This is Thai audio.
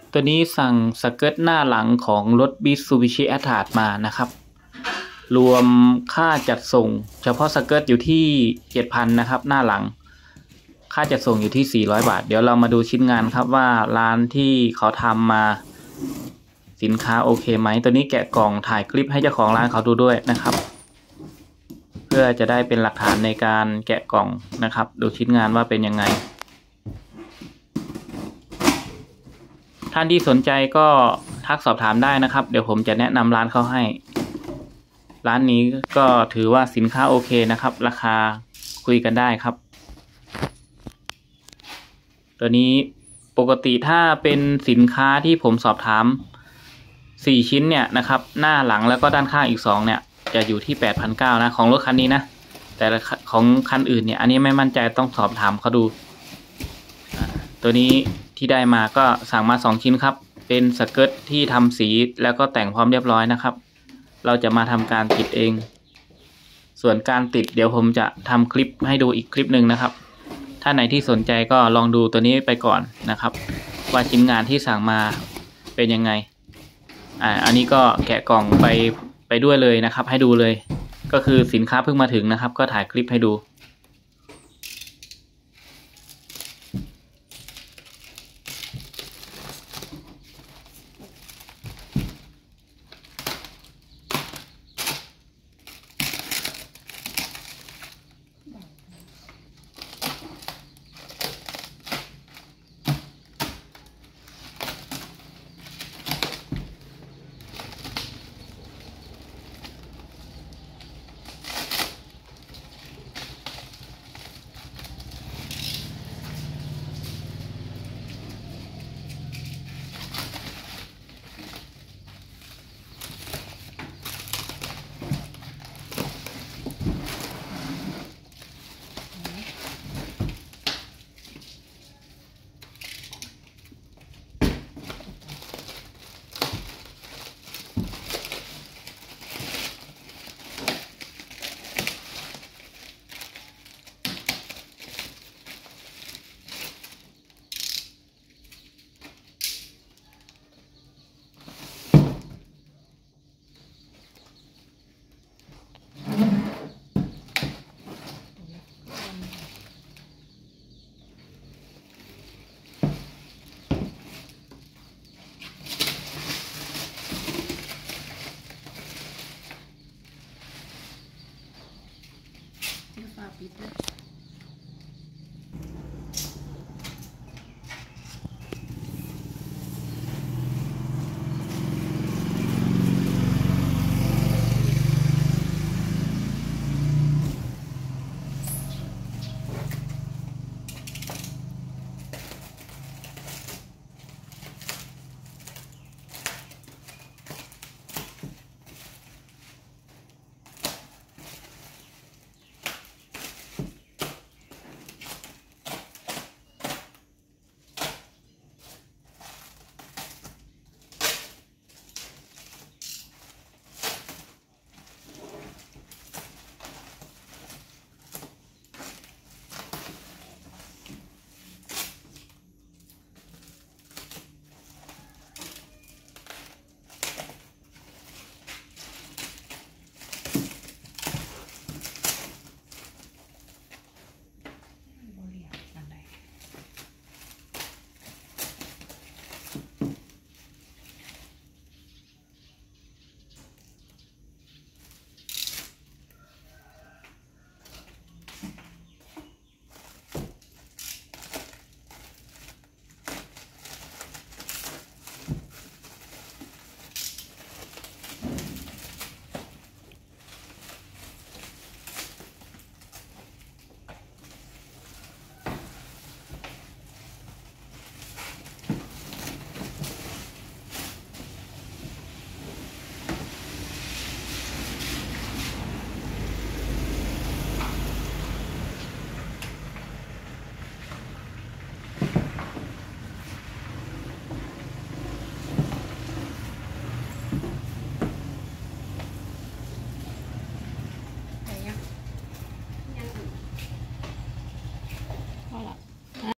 ตัวนี้สั่งสเกิร์ตหน้าหลังของรถ Mitsubishi Atlas มานะครับรวมค่าจัดส่งเฉพาะสเกิร์ตอยู่ที่ 7,000 นะครับหน้าหลังค่าจัดส่งอยู่ที่400 บาทเดี๋ยวเรามาดูชิ้นงานครับว่าร้านที่เขาทำมาสินค้าโอเคไหมตัวนี้แกะกล่องถ่ายคลิปให้เจ้าของร้านเขาดูด้วยนะครับเพื่อจะได้เป็นหลักฐานในการแกะกล่องนะครับดูชิ้นงานว่าเป็นยังไงท่านที่สนใจก็ทักสอบถามได้นะครับเดี๋ยวผมจะแนะนำร้านเขาให้ร้านนี้ก็ถือว่าสินค้าโอเคนะครับราคาคุยกันได้ครับตัวนี้ปกติถ้าเป็นสินค้าที่ผมสอบถาม4ชิ้นเนี่ยนะครับหน้าหลังแล้วก็ด้านข้างอีก2เนี่ยจะอยู่ที่ 8,900 นะของรถคันนี้นะแต่ของคันอื่นเนี่ยอันนี้ไม่มั่นใจต้องสอบถามเขาดูตัวนี้ที่ได้มาก็สั่งมา2ชิ้นครับเป็นสเกิร์ตที่ทำสีแล้วก็แต่งพร้อมเรียบร้อยนะครับเราจะมาทำการติดเองส่วนการติดเดี๋ยวผมจะทำคลิปให้ดูอีกคลิปหนึ่งนะครับถ้าไหนที่สนใจก็ลองดูตัวนี้ไปก่อนนะครับว่าชิ้นงานที่สั่งมาเป็นยังไงอันนี้ก็แกะกล่องไปด้วยเลยนะครับให้ดูเลยก็คือสินค้าเพิ่งมาถึงนะครับก็ถ่ายคลิปให้ดู